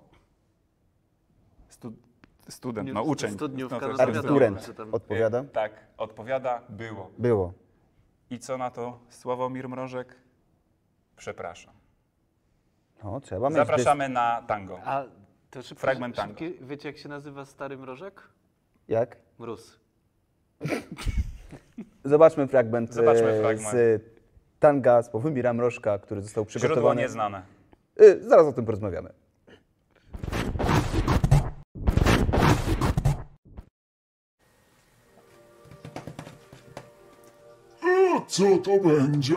Student, no uczeń.
Studniówka,
to
no
jest
to
student.
wiadomo.
Arturent
że tam-
odpowiada.
Tak, odpowiada, było.
Było.
I co na to Sławomir Mrożek? Przepraszam.
No, trzeba mieć
Zapraszamy na tango.
A to szybko,
Fragment tango.
wiecie, jak się nazywa stary mrożek?
Jak?
Mróz.
Zobaczmy fragment,
Zobaczmy fragment.
z tanga Sławomira Mrożka, który został
Źródło
przygotowany.
nieznane.
Zaraz o tym porozmawiamy.
Co to będzie?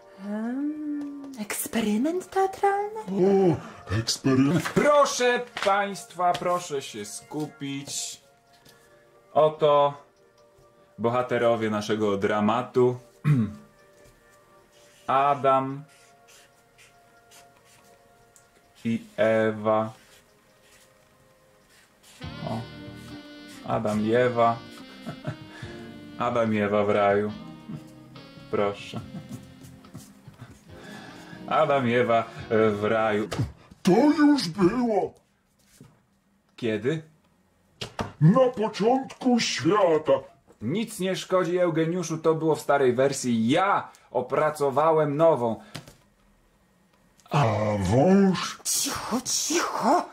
Eksperyment teatralny?
O, eksperyment.
Proszę Państwa, proszę się skupić. Oto bohaterowie naszego dramatu. Adam i Ewa. O. Adam i Ewa. Adam i Ewa w raju. Proszę. Adam i Ewa w raju.
To już było
Kiedy?
na początku świata.
Nic nie szkodzi, Eugeniuszu, to było w starej wersji. Ja opracowałem nową.
A wąż
Cicho, cicho.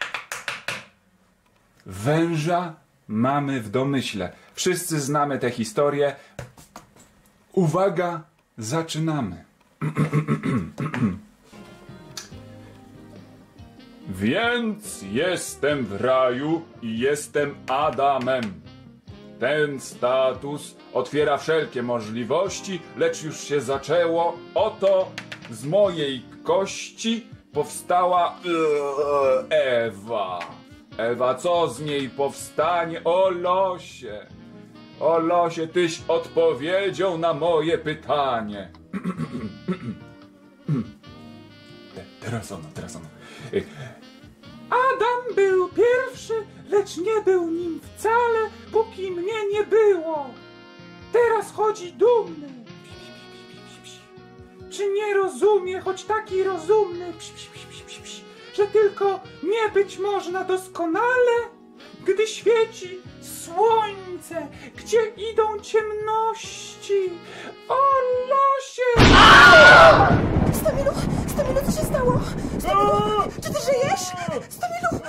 Węża mamy w domyśle. Wszyscy znamy tę historię. Uwaga, zaczynamy. Więc jestem w raju i jestem Adamem. Ten status otwiera wszelkie możliwości, lecz już się zaczęło. Oto z mojej kości powstała Ewa. Ewa, co z niej powstanie? O losie! O losie, tyś odpowiedzią na moje pytanie. Teraz ono. Adam był pierwszy, lecz nie był nim wcale, póki mnie nie było. Teraz chodzi dumny. Czy nie rozumie, choć taki rozumny, że tylko nie być można doskonale, gdy świeci słońce, gdzie idą ciemności. O losie!
Stomilu, co się stało? Stomilu, czy ty żyjesz? Stomilu!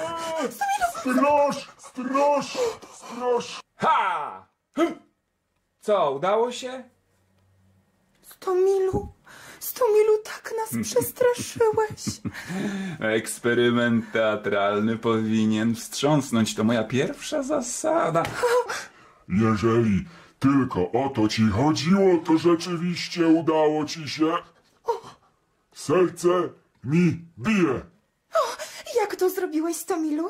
Straż!
Ha! Co, udało się?
Stomilu, tak nas przestraszyłeś.
Eksperyment teatralny powinien wstrząsnąć. To moja pierwsza zasada.
Jeżeli tylko o to ci chodziło, to rzeczywiście udało ci się. Serce mi bije.
Jak to zrobiłeś, Stomilu?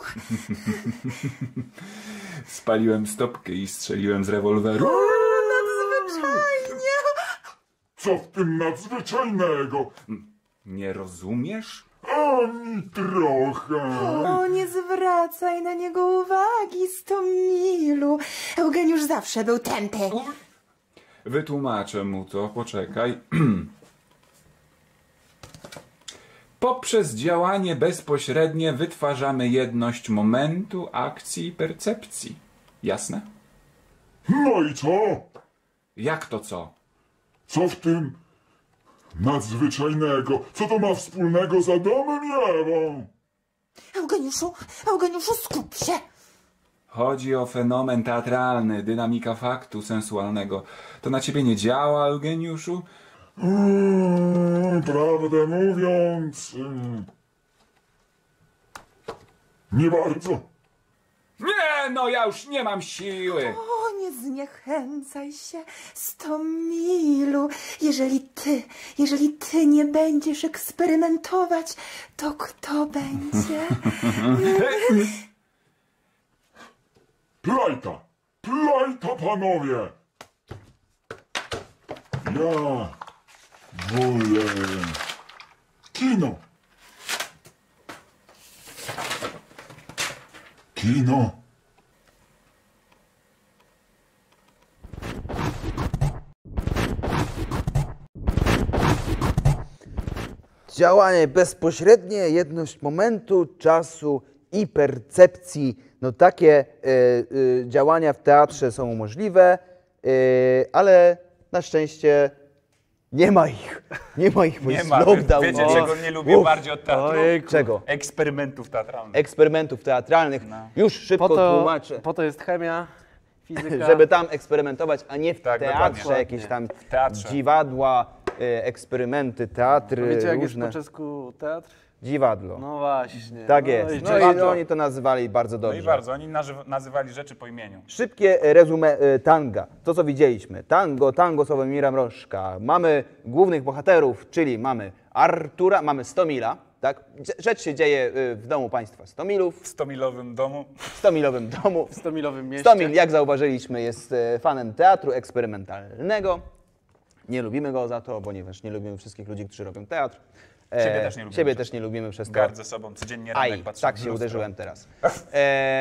Spaliłem stopkę i strzeliłem z rewolweru.
Nadzwyczajnie!
Co w tym nadzwyczajnego?
Nie rozumiesz?
Ani trochę.
O, nie zwracaj na niego uwagi, Stomilu. Eugeniusz zawsze był tępy.
Wytłumaczę mu to, poczekaj. Poprzez działanie bezpośrednie wytwarzamy jedność momentu, akcji i percepcji. Jasne?
No i co?
Jak to co?
Co w tym nadzwyczajnego? Co to ma wspólnego z Adamem i Ewą?
Eugeniuszu, skup się.
Chodzi o fenomen teatralny, dynamika faktu sensualnego. To na ciebie nie działa, Eugeniuszu?
Prawdę mówiąc, nie bardzo.
Nie, no ja już nie mam siły.
O, nie zniechęcaj się, Stomilu. Jeżeli ty nie będziesz eksperymentować, to kto będzie?
Plajta, panowie! Ja wolę kino.
Działanie bezpośrednie, jedność momentu, czasu i percepcji. No takie działania w teatrze są możliwe, ale na szczęście nie ma ich. Bo jest lockdown.
Wiecie, czego nie lubię bardziej od teatru?
Ojejku.
Czego?
Eksperymentów teatralnych.
Eksperymentów teatralnych.
No.
Już szybko tłumaczę.
Po to jest chemia, fizyka.
Żeby tam eksperymentować, a nie w
Tak,
teatrze,
dokładnie.
jakieś tam
teatrze.
dziwadła, eksperymenty, teatry
Wiecie, jak
różne.
jest po czesku teatr?
Dziwadlo.
No właśnie.
Tak jest.
i
No i
dziwadło.
oni to nazywali bardzo
No
dobrze.
i bardzo, oni nazywali rzeczy po imieniu.
Szybkie resume tanga. To, co widzieliśmy. Tango Sławomira Mrożka. Mamy głównych bohaterów, czyli mamy Artura, mamy Stomila. Tak? Rzecz się dzieje w domu państwa Stomilów.
W 100-milowym domu.
W 100-milowym domu.
W 100-milowym mieście.
Stomil, jak zauważyliśmy, jest fanem teatru eksperymentalnego. Nie lubimy go za to, ponieważ nie lubimy wszystkich ludzi, którzy robią teatr.
Siebie też nie lubimy.
Siebie też nie lubimy przez to.
Gardzę sobą, codziennie ranek patrzę
tak
w
się
lustro.
uderzyłem teraz.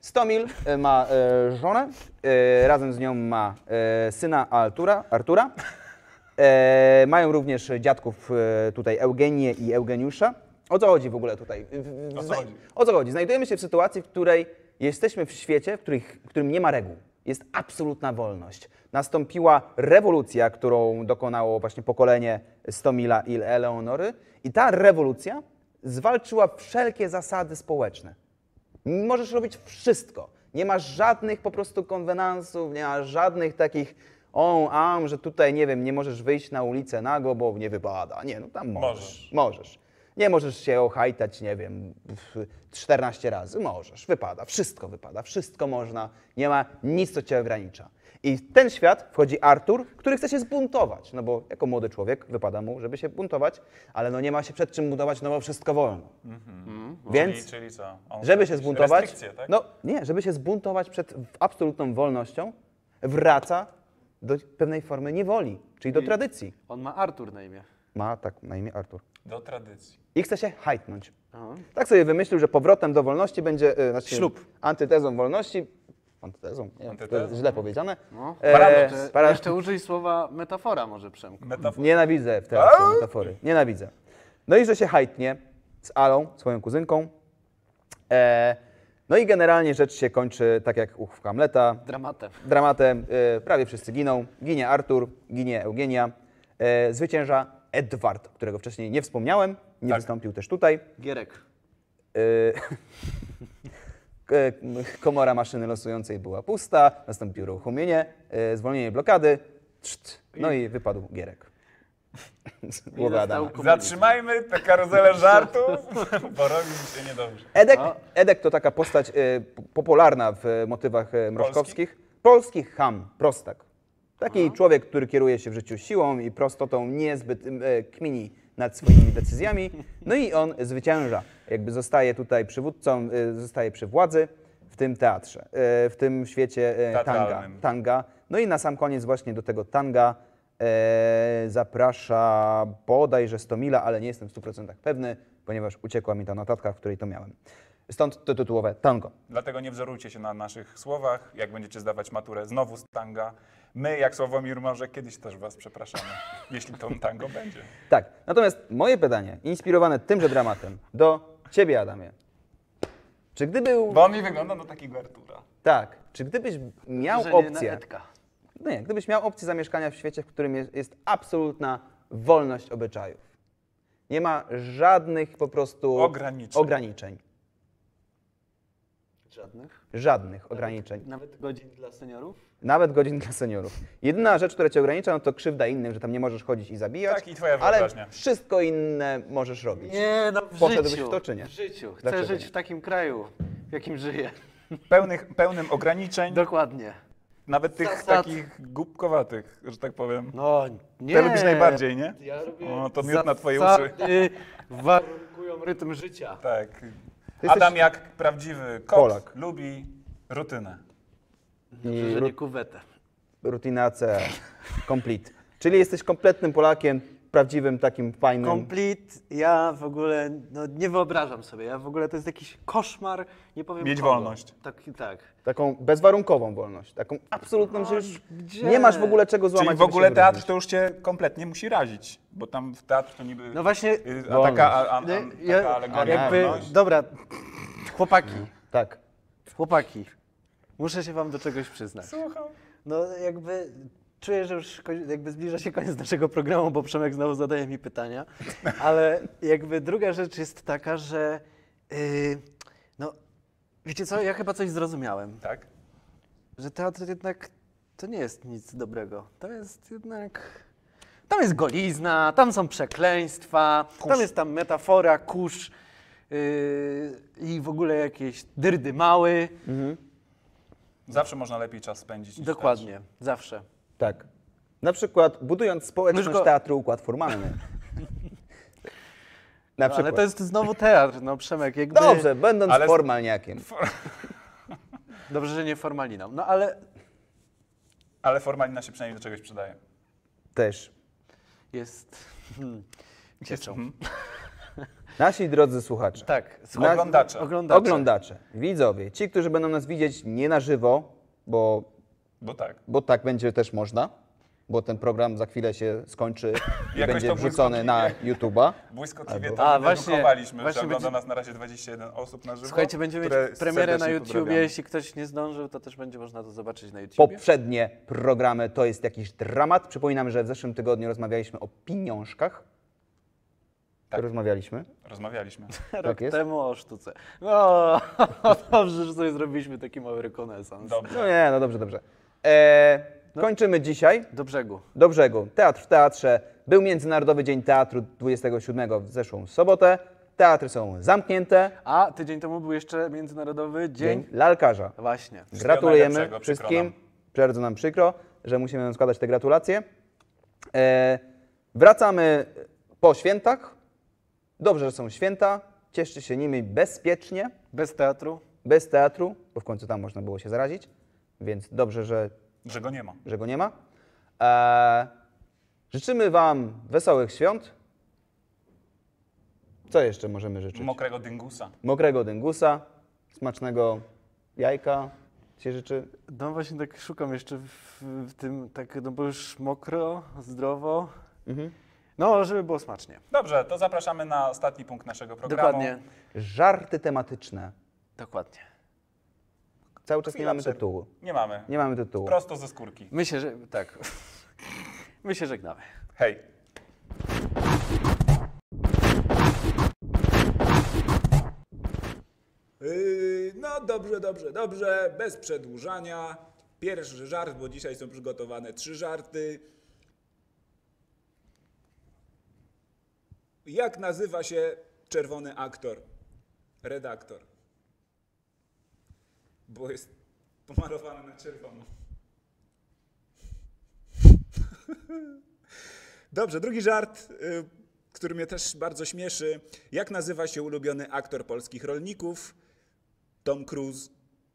Stomil ma żonę, razem z nią ma syna Artura. Mają również dziadków tutaj Eugenię i Eugeniusza. O co chodzi w ogóle tutaj? O co chodzi? Znajdujemy się w sytuacji, w której jesteśmy w świecie, w którym nie ma reguł. Jest absolutna wolność. Nastąpiła rewolucja, którą dokonało właśnie pokolenie Stomila i Eleonory i ta rewolucja zwalczyła wszelkie zasady społeczne. Możesz robić wszystko. Nie masz żadnych po prostu konwenansów, nie masz żadnych takich że tutaj, nie wiem, nie możesz wyjść na ulicę nago, bo nie wypada. Nie, no tam możesz. Nie możesz się ochajtać, nie wiem, 14 razy. Możesz, wypada, wszystko można. Nie ma nic, co cię ogranicza. I w ten świat wchodzi Artur, który chce się zbuntować, no bo jako młody człowiek wypada mu, żeby się buntować, ale no nie ma się przed czym buntować, no bo wszystko wolno. Więc,
czyli co?
żeby się zbuntować,
tak?
no nie, żeby się zbuntować przed absolutną wolnością, wraca do pewnej formy niewoli, czyli do tradycji.
On ma Artur na imię.
Ma tak na imię Artur.
Do tradycji.
I chce się hajtnąć.
Aha.
Tak sobie wymyślił, że powrotem do wolności będzie
ślub.
Antytezą wolności. Antytezą? Nie, to jest źle powiedziane.
No.
Para-
Jeszcze użyj słowa metafora może, Przemku.
Nienawidzę w teatrze metafory. Nienawidzę. No i że się hajtnie z Alą, swoją kuzynką. No i generalnie rzecz się kończy tak jak u Hamleta. Dramatem. Prawie wszyscy giną. Ginie Artur, ginie Eugenia. Zwycięża Edward, którego wcześniej nie wspomniałem. Nie wystąpił też tutaj.
Gierek.
Komora maszyny losującej była pusta. Nastąpiło uruchomienie, zwolnienie blokady. No i wypadł Gierek.
Zatrzymajmy tę karuzelę żartów, bo robi mi się niedobrze.
Edek to taka postać popularna w motywach mrożkowskich. Polski cham, prostak. Taki człowiek, który kieruje się w życiu siłą i prostotą, niezbyt kmini nad swoimi decyzjami. No i on zwycięża. Jakby zostaje tutaj przywódcą, zostaje przy władzy w tym teatrze, w tym świecie tanga. No i na sam koniec właśnie do tego tanga zaprasza bodajże Stomila, ale nie jestem w 100% pewny, ponieważ uciekła mi ta notatka, w której to miałem. Stąd to tytułowe tango.
Dlatego nie wzorujcie się na naszych słowach, jak będziecie zdawać maturę znowu z tanga. My, jak Sławomir Może, kiedyś też was przepraszamy, jeśli to tango będzie.
Tak, natomiast moje pytanie, inspirowane tymże dramatem, do ciebie, Adamie. Czy gdyby...
Bo on mi wygląda na takiego Artura.
Tak, czy gdybyś miał opcję... Nie, gdybyś miał opcję zamieszkania w świecie, w którym jest absolutna wolność obyczajów. Nie ma żadnych po prostu ograniczeń. Żadnych ograniczeń.
Nawet godzin dla seniorów?
Nawet godzin dla seniorów. Jedyna rzecz, która cię ogranicza, no to krzywda innym, że tam nie możesz chodzić i zabijać.
Tak, i twoja
ale
wyobraźnia.
wszystko inne możesz robić.
Nie, no w
Poszedłbyś
życiu.
w to, czy nie?
W życiu. Chcę
Dlaczego
żyć
nie?
w takim kraju, w jakim żyję.
Pełnym ograniczeń.
Dokładnie.
Nawet tych takich głupkowatych, że tak powiem.
No nie.
Te lubisz najbardziej, nie?
Ja lubię
O, to miód na twoje uszy.
Warunkują rytm życia.
Tak. Adam jak prawdziwy kot
Polak.
lubi rutynę.
Dobrze, że nie kuwetę.
Rutyna C. Complete. Czyli jesteś kompletnym Polakiem, prawdziwym takim fajnym...
Complete, ja w ogóle nie wyobrażam sobie. Ja w ogóle to jest jakiś koszmar, nie powiem
Mieć
kogo.
wolność.
Tak.
Taką bezwarunkową wolność, taką absolutną, że już nie masz w ogóle czego złamać.
Czyli w ogóle teatr to już cię kompletnie musi razić, bo tam w teatr to niby...
No właśnie...
taka alegoria.
Dobra, chłopaki.
Tak.
Chłopaki, muszę się wam do czegoś przyznać.
Słucham.
No jakby czuję, że już jakby zbliża się koniec naszego programu, bo Przemek znowu zadaje mi pytania, ale jakby druga rzecz jest taka, że no wiecie co, ja chyba coś zrozumiałem.
Tak?
Że teatr jednak to nie jest nic dobrego. To jest jednak... Tam jest golizna, tam są przekleństwa, tam jest tam metafora, kurz i w ogóle jakieś dyrdy mały.
Zawsze można lepiej czas spędzić. niż
Dokładnie, zawsze.
Tak. Na przykład budując społeczność teatru układ formalny. Na przykład.
Ale to jest znowu teatr, no Przemek, jakby...
Dobrze, będąc formalniakiem.
Dobrze, że nie formaliną. No ale...
Ale formalina się przynajmniej do czegoś przydaje.
Też.
Jest... Cieczą.
Nasi drodzy słuchacze.
Tak,
Oglądacze.
Oglądacze, widzowie, ci, którzy będą nas widzieć nie na żywo,
Bo tak.
Będzie też można, bo ten program za chwilę się skończy i
Jakoś
będzie
to
wrzucony na YouTube'a.
Błyskotliwie
Albo-
to
właśnie
wydrukowaliśmy, że ogląda
będzie-
nas na razie 21 osób na żywo.
Słuchajcie, będziemy
które
mieć premierę na
serdecznie
YouTubie.
pozdrawiamy.
Jeśli ktoś nie zdążył, to też będzie można to zobaczyć na YouTubie.
Poprzednie programy to jest jakiś dramat. Przypominam, że w zeszłym tygodniu rozmawialiśmy o pieniążkach.
Tak.
Rozmawialiśmy.
Rozmawialiśmy.
Rok
jest?
temu o sztuce. No, dobrze, że sobie zrobiliśmy taki mały rekonesans.
Dobrze.
No nie, no dobrze. Kończymy dzisiaj.
Do brzegu.
Do brzegu. Teatr w teatrze. Był Międzynarodowy Dzień Teatru 27 w zeszłą sobotę. Teatry są zamknięte.
A tydzień temu był jeszcze Międzynarodowy Dzień...
Lalkarza.
Właśnie.
Gratulujemy
najlepszego, przykro
wszystkim. Bardzo nam przykro, że musimy wam składać te gratulacje. Wracamy po świętach. Dobrze, że są święta. Cieszcie się nimi bezpiecznie,
Bez teatru.
bez teatru, bo w końcu tam można było się zarazić. Więc dobrze,
Że go nie ma.
że go nie ma. Życzymy wam wesołych świąt. Co jeszcze możemy życzyć?
Mokrego dyngusa.
Mokrego dyngusa, smacznego jajka się życzy.
No właśnie tak szukam jeszcze w tym, tak, no bo już mokro, zdrowo. No, żeby było smacznie.
Dobrze, to zapraszamy na ostatni punkt naszego programu.
Dokładnie.
Żarty tematyczne.
Dokładnie.
Cały czas nie
Chwila
mamy
przerwy.
tytułu.
Nie mamy.
Nie mamy tytułu.
Prosto ze skórki.
My się, że tak. My się żegnamy.
Hej.
No dobrze, bez przedłużania. Pierwszy żart, bo dzisiaj są przygotowane 3 żarty. Jak nazywa się czerwony aktor? Redaktor. Bo jest pomalowany na czerwono. Dobrze, drugi żart, który mnie też bardzo śmieszy. Jak nazywa się ulubiony aktor polskich rolników? Tom Cruise.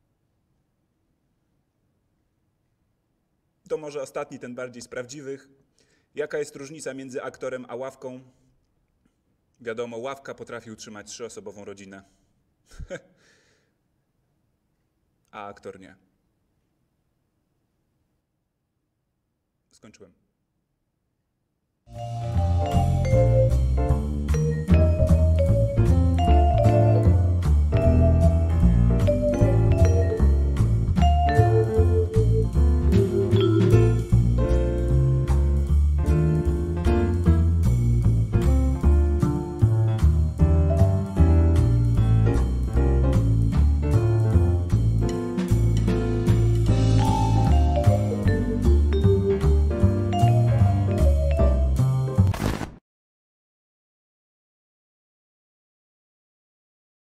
To może ostatni, ten bardziej z prawdziwych. Jaka jest różnica między aktorem a ławką? Wiadomo, ławka potrafi utrzymać 3-osobową rodzinę. A aktor nie. Skończyłem.